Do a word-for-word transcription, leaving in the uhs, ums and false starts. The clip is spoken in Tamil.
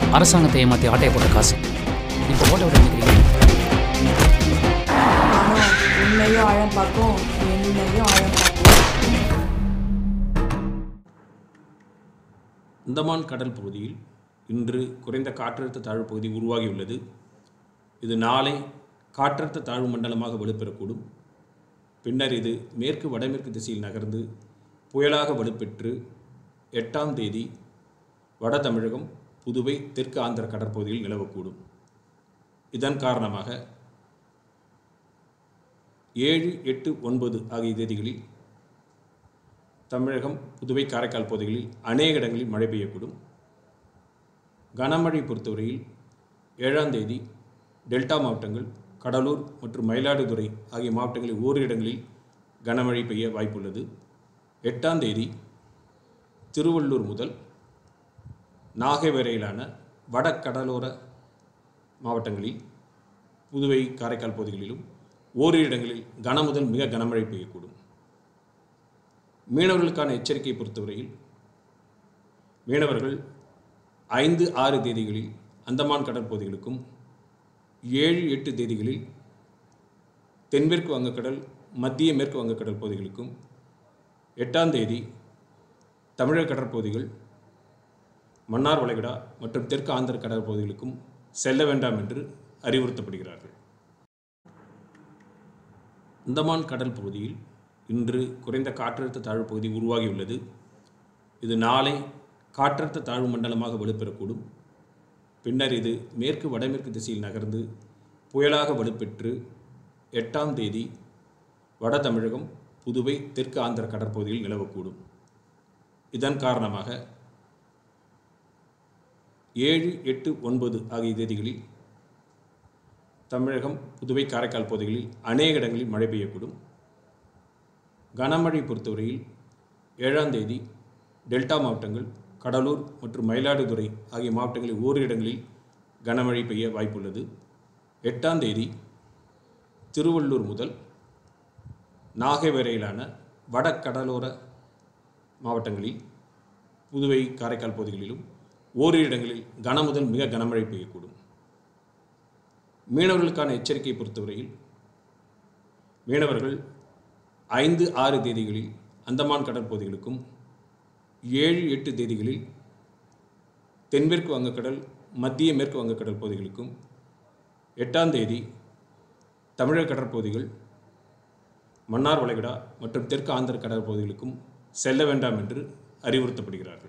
அரசாங்கத்தை ஏமாற்றி ஆட்டையை போட்ட காசு இப்போ ஓட்ட விட நினைக்கிறீங்க. உன்னையும் ஆழம் பார்க்கும், என்னையும் ஆழம் பார்க்கும். அந்தமான் கடல் பகுதியில் இன்று குறைந்த காற்றழுத்த தாழ்வு பகுதி உருவாகியுள்ளது. இது நாளை காற்றழுத்த தாழ்வு மண்டலமாக வலுப்பெறக்கூடும். பின்னர் இது மேற்கு வடமேற்கு திசையில் நகர்ந்து புயலாக வலுப்பெற்று எட்டாம் தேதி வட தமிழகம், புதுவை, தெற்கு ஆந்திர கடற்பகுதியில் நிலவக்கூடும். இதன் காரணமாக ஏழு எட்டு ஒன்பது ஆகிய தேதிகளில் தமிழகம், புதுவை, காரைக்கால் பகுதிகளில் அநேக இடங்களில் மழை பெய்யக்கூடும். கனமழை பொறுத்தவரையில் ஏழாம் தேதி டெல்டா மாவட்டங்கள், கடலூர் மற்றும் மயிலாடுதுறை ஆகிய மாவட்டங்களில் ஓரிரு இடங்களில் கனமழை பெய்ய வாய்ப்புள்ளது. எட்டாம் தேதி திருவள்ளூர் முதல் நாகை வரையிலான வட கடலோர மாவட்டங்களில், புதுவை, காரைக்கால் பகுதிகளிலும் ஓரிரு இடங்களில் கன முதல் மிக கனமழை பெய்யக்கூடும். மீனவர்களுக்கான எச்சரிக்கை பொறுத்தவரையில் மீனவர்கள் ஐந்து ஆறு தேதிகளில் அந்தமான் கடற்பகுதிகளுக்கும், ஏழு எட்டு தேதிகளில் தென்மேற்கு வங்கக்கடல், மத்திய மேற்கு வங்கக்கடல் பகுதிகளுக்கும், எட்டாம் தேதி தமிழக கடற்பகுதிகள், மன்னார் வளைகுடா மற்றும் தெற்கு ஆந்திர கடற்பகுதிகளுக்கும் செல்ல வேண்டாம் என்று அறிவுறுத்தப்படுகிறார்கள். அந்தமான் கடல் பகுதியில் இன்று குறைந்த காற்றழுத்த தாழ்வு பகுதி உருவாகியுள்ளது. இது நாளை காற்றழுத்த தாழ்வு மண்டலமாக வலுப்பெறக்கூடும். பின்னர் இது மேற்கு வடமேற்கு திசையில் நகர்ந்து புயலாக வலுப்பெற்று எட்டாம் தேதி வட தமிழகம், புதுவை, தெற்கு ஆந்திர கடற்பகுதியில் நிலவக்கூடும். இதன் காரணமாக ஏழு எட்டு ஒன்பது ஆகிய தேதிகளில் தமிழகம், புதுவை, காரைக்கால் பகுதிகளில் அநேக இடங்களில் மழை பெய்யக்கூடும். கனமழை பொறுத்தவரையில் ஏழாம் தேதி டெல்டா மாவட்டங்கள், கடலூர் மற்றும் மயிலாடுதுறை ஆகிய மாவட்டங்களில் ஓரிரு இடங்களில் கனமழை பெய்ய வாய்ப்புள்ளது. எட்டாம் தேதி திருவள்ளூர் முதல் நாகை வரையிலான வட கடலோர மாவட்டங்களில், புதுவை, காரைக்கால் பகுதிகளிலும் ஓரிரு இடங்களில் கன முதல் மிக கனமழை பெய்யக்கூடும். மீனவர்களுக்கான எச்சரிக்கை பொறுத்தவரையில் மீனவர்கள் ஐந்து ஆறு தேதிகளில் அந்தமான் கடற்பகுதிகளுக்கும், ஏழு எட்டு தேதிகளில் தென்மேற்கு வங்கக்கடல், மத்திய மேற்கு வங்கக்கடல் பகுதிகளுக்கும், எட்டாம் தேதி தமிழக கடற்பகுதிகள், மன்னார் வளைகுடா மற்றும் தெற்கு ஆந்திர கடற்பகுதிகளுக்கும் செல்ல வேண்டாம் என்று அறிவுறுத்தப்படுகிறார்கள்.